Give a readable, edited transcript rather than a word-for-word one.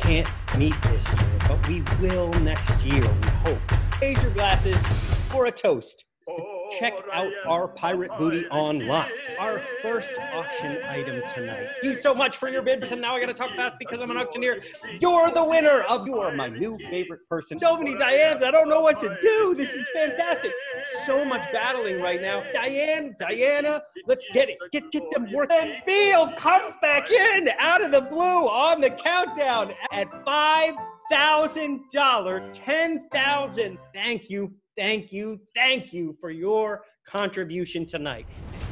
can't meet this year, but we will next year, we hope. Raise your glasses for a toast. Check out our Pirate Booty online. Our first auction item tonight. Thank you so much for your bid, and now I gotta talk fast because I'm an auctioneer. You're the winner of You Are My New Favorite Person. So many Dianes, I don't know what to do. This is fantastic. So much battling right now. Diana, let's get it. Get them working. And Beal comes back in out of the blue on the countdown at $5,000, 10,000. Thank you for your contribution tonight.